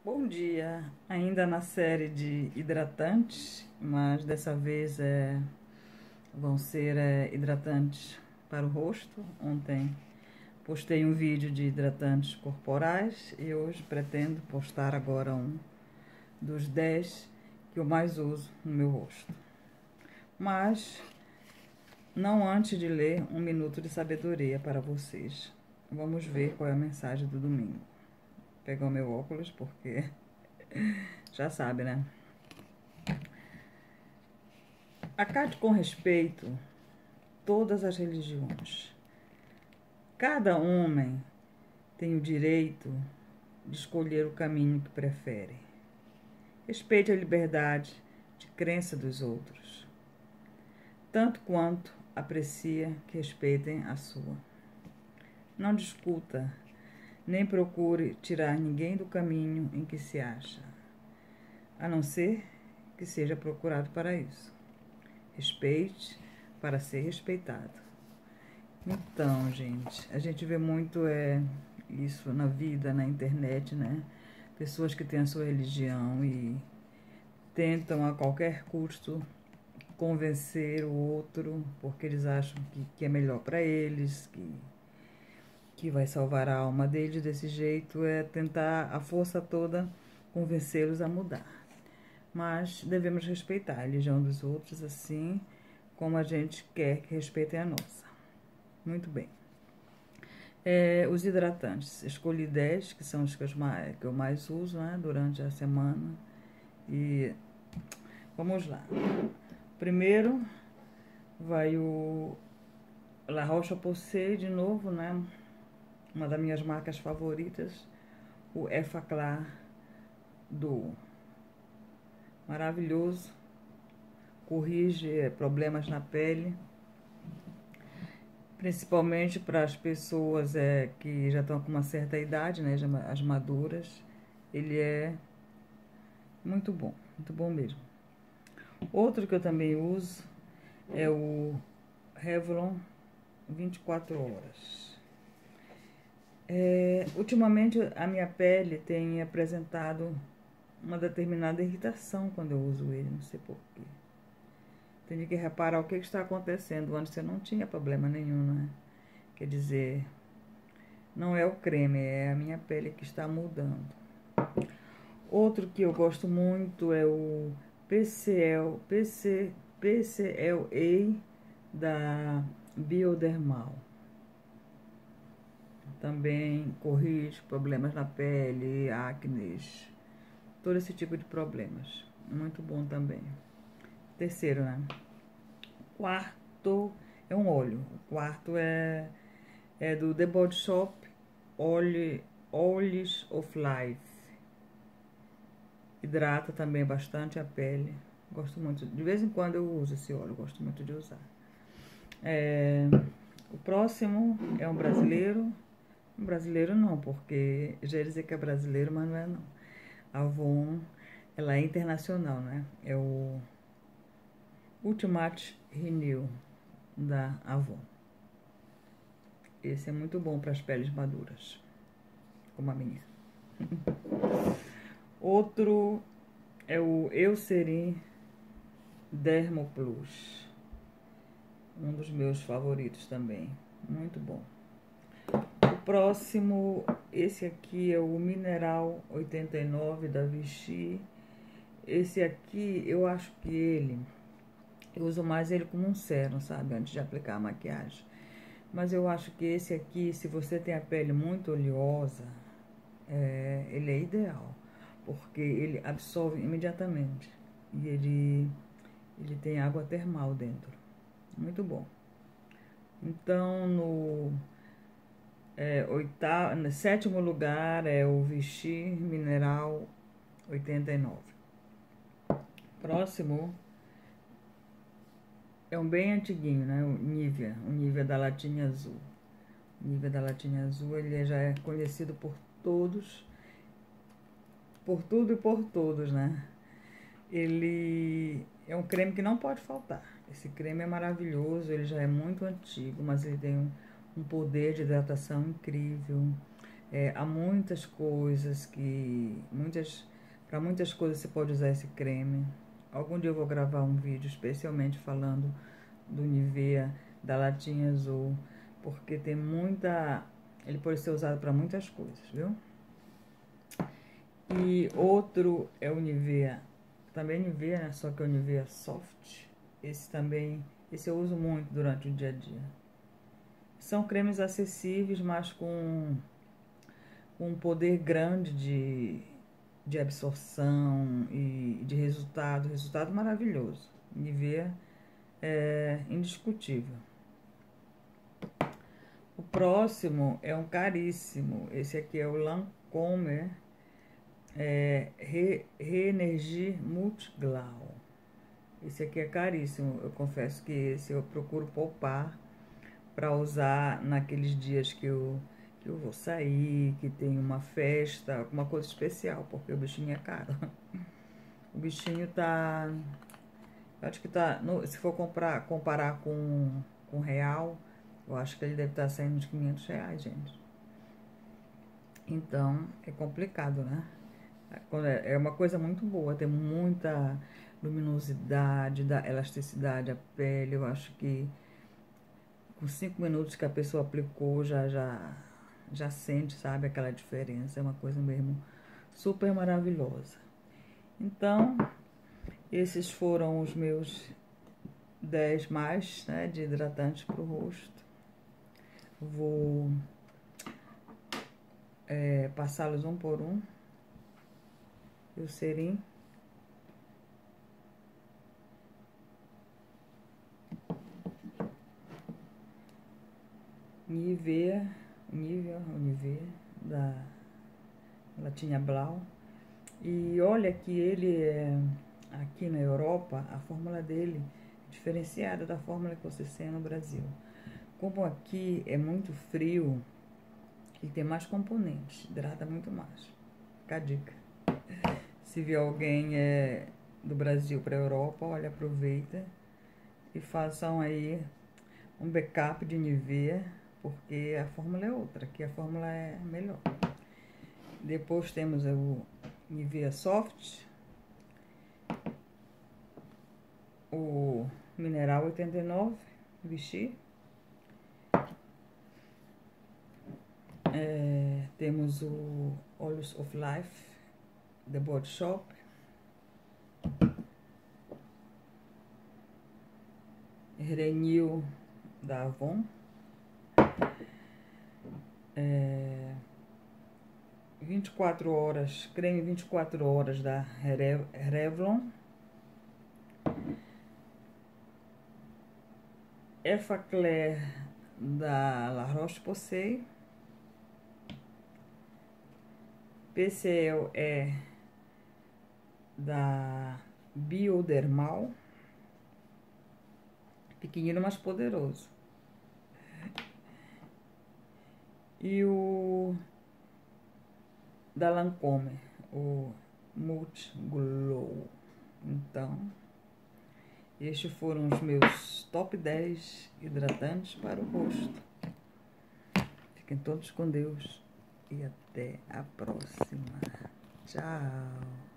Bom dia, ainda na série de hidratantes, mas dessa vez vão ser hidratantes para o rosto. Ontem postei um vídeo de hidratantes corporais e hoje pretendo postar agora um dos 10 que eu mais uso no meu rosto. Mas não antes de ler um minuto de sabedoria para vocês. Vamos ver qual é a mensagem do domingo. Vou pegar o meu óculos porque já sabe, né? Acate com respeito todas as religiões. Cada homem tem o direito de escolher o caminho que prefere. Respeite a liberdade de crença dos outros, tanto quanto aprecia que respeitem a sua. Não discuta, nem procure tirar ninguém do caminho em que se acha, a não ser que seja procurado para isso. Respeite para ser respeitado. Então, gente, a gente vê muito isso na vida, na internet, né? Pessoas que têm a sua religião e tentam a qualquer custo convencer o outro porque eles acham que é melhor para eles, que vai salvar a alma deles. Desse jeito é tentar a força toda convencê-los a mudar. Mas devemos respeitar a religião dos outros assim como a gente quer que respeitem a nossa. Muito bem. Os hidratantes. Escolhi 10, que são os que eu mais uso, né, durante a semana. E vamos lá. Primeiro vai o La Roche-Posay, de novo, né? Uma das minhas marcas favoritas. O Effaclar Duo. Maravilhoso. Corrige problemas na pele. Principalmente para as pessoas que já estão com uma certa idade, né, as maduras. Ele é muito bom mesmo. Outro que eu também uso é o Revlon 24 horas. Ultimamente a minha pele tem apresentado uma determinada irritação quando eu uso ele, não sei porquê. Tenho que reparar o que está acontecendo. Antes eu não tinha problema nenhum, né? Quer dizer, não é o creme, é a minha pele que está mudando. Outro que eu gosto muito é o PCLA da Biodermal. Também corrige problemas na pele, acne, todo esse tipo de problemas. Muito bom também. Terceiro, né? Quarto é um óleo. O quarto é do The Body Shop, Oils of Life. Hidrata também bastante a pele. Gosto muito. De vez em quando eu uso esse óleo, gosto muito de usar. O próximo é um brasileiro. Um brasileiro não, porque já ia dizer que é brasileiro, mas não é não. A Avon, ela é internacional, né? É o Ultimate Renew da Avon. Esse é muito bom para as peles maduras, como a minha. Outro é o Eucerin Dermo Plus. Um dos meus favoritos também. Muito bom. O próximo, esse aqui é o Mineral 89 da Vichy. Esse aqui, eu acho que eu uso mais ele como um sérum, sabe? Antes de aplicar a maquiagem. Mas eu acho que esse aqui, se você tem a pele muito oleosa, ele é ideal. Porque ele absorve imediatamente. E ele tem água termal dentro. Muito bom. Então, no sétimo lugar é o Vichy Mineral 89. Próximo é um bem antiguinho, né? O Nivea da latinha azul. O Nivea da latinha azul, ele já é conhecido por todos, por tudo e por todos, né? Ele é um creme que não pode faltar. Esse creme é maravilhoso, ele já é muito antigo, mas ele tem um poder de hidratação incrível. Há muitas coisas para muitas coisas você pode usar esse creme. Algum dia eu vou gravar um vídeo especialmente falando do Nivea da latinha azul, porque tem muita, ele pode ser usado para muitas coisas, viu? E outro é o Nivea, também Nivea, né? Só que é o Nivea Soft. Esse eu uso muito durante o dia a dia. São cremes acessíveis, mas com um poder grande de absorção e de resultado maravilhoso. Nivea é indiscutível. O próximo é um caríssimo, esse aqui é o Lancôme Re-Energie Multiglow. Esse aqui é caríssimo, eu confesso que esse eu procuro poupar para usar naqueles dias que eu vou sair, que tem uma festa, alguma coisa especial, porque o bichinho é caro. O bichinho tá, acho que tá, se for comparar com real, eu acho que ele deve estar saindo de R$500, gente. Então, é complicado, né? É uma coisa muito boa, tem muita luminosidade, dá elasticidade à pele. Eu acho que com 5 minutos que a pessoa aplicou, já sente, sabe, aquela diferença. É uma coisa mesmo super maravilhosa. Então, esses foram os meus 10 mais, né, de hidratantes para o rosto. Vou passá-los um por um. E o Serim. Nivea da latinha Blau. E olha que ele aqui na Europa, a fórmula dele é diferenciada da fórmula que você tem no Brasil. Como aqui é muito frio, ele tem mais componentes, hidrata muito mais. Fica a dica. Se vier alguém do Brasil para a Europa, olha, aproveita e façam aí um backup de Nivea, porque a fórmula é outra, aqui a fórmula é melhor. Depois temos o Nivea Soft, o Mineral 89, Vichy. Temos o Olhos of Life, The Body Shop. Renew, da Avon. 24 horas, creme 24 horas da Revlon. Effaclar da La Roche-Posay. PCL da Biodermal. Pequenino, mas poderoso. E o da Lancôme, o Multiglow. Então, estes foram os meus top 10 hidratantes para o rosto. Fiquem todos com Deus e até a próxima. Tchau!